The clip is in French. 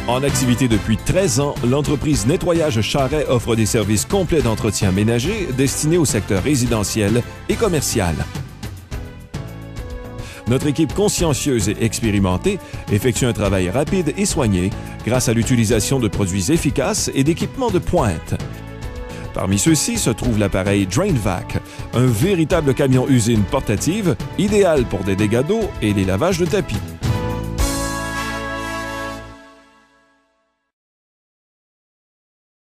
En activité depuis 13 ans, l'entreprise Nettoyage Charret offre des services complets d'entretien ménager destinés au secteur résidentiel et commercial. Notre équipe consciencieuse et expérimentée effectue un travail rapide et soigné grâce à l'utilisation de produits efficaces et d'équipements de pointe. Parmi ceux-ci se trouve l'appareil DrainVac, un véritable camion-usine portative idéal pour des dégâts d'eau et les lavages de tapis.